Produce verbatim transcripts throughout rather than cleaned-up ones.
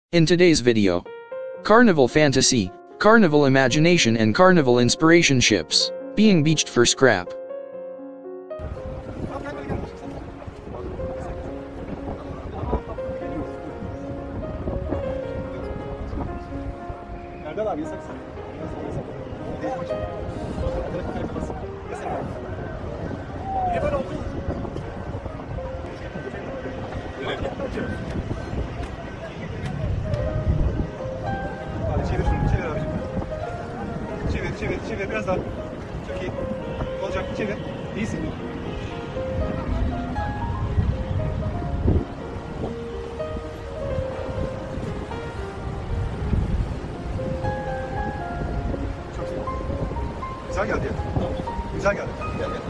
In today's video, Carnival Fantasy, Carnival Imagination and Carnival Inspiration ships, being beached for scrap. Çevir, çevir, çevir biraz daha. Çok iyi. Olacak, çevir. İyisin. Çok iyi. Güzel geldi ya. Güzel geldi. Gel, gel.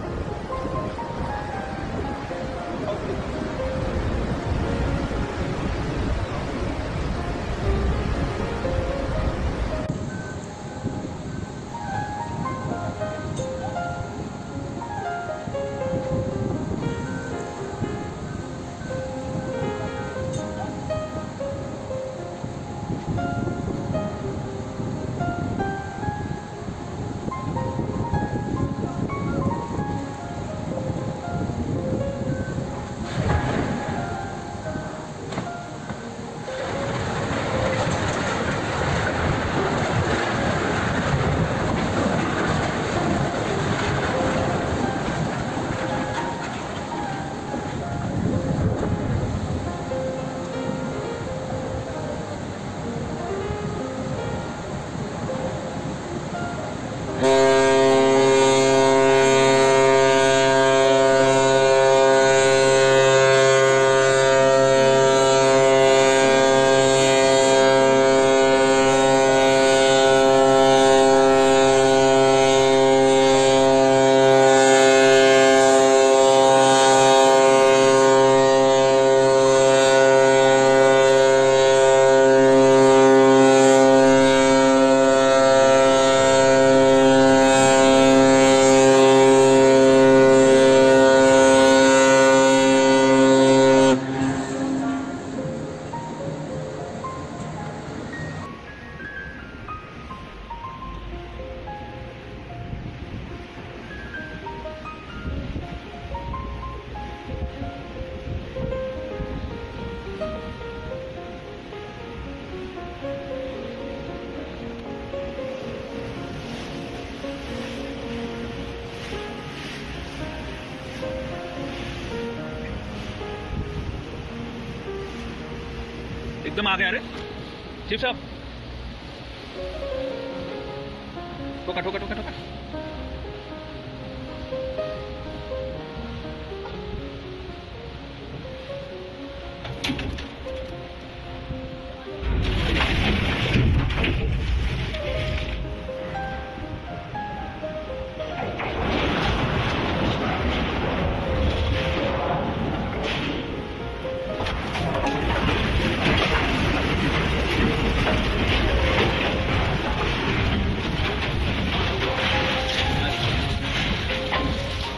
एकदम आगे आ रहे chief साहब ठोका ठोका ठोका ठोका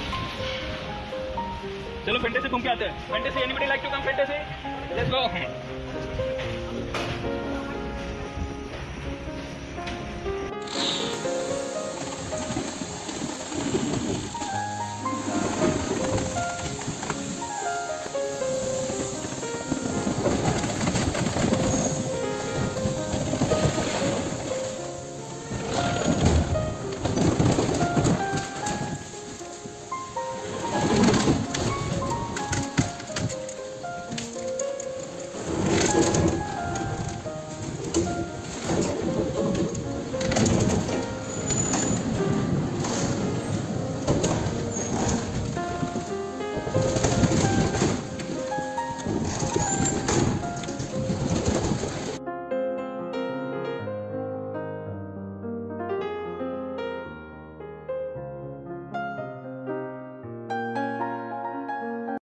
चलो fantasy घूम के आते हैं fantasy anybody like to come fantasy let's go